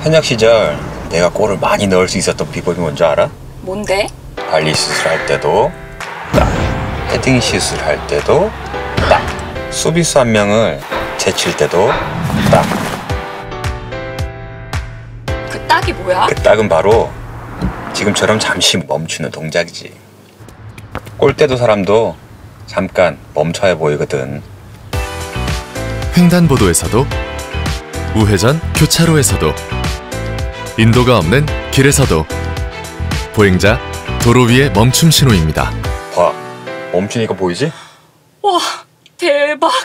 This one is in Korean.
현역 시절 내가 골을 많이 넣을 수 있었던 비법이 뭔지 알아? 뭔데? 발리 슛을 할 때도 딱, 헤딩 슛을 할 때도 딱, 수비수 한 명을 제칠 때도 딱. 그 딱이 뭐야? 그 딱은 바로 지금처럼 잠시 멈추는 동작이지. 골대도 사람도 잠깐 멈춰야 보이거든. 횡단보도에서도, 우회전 교차로에서도, 인도가 없는 길에서도 보행자 도로 위의 멈춤 신호입니다. 봐, 멈추니까 보이지? 와, 대박!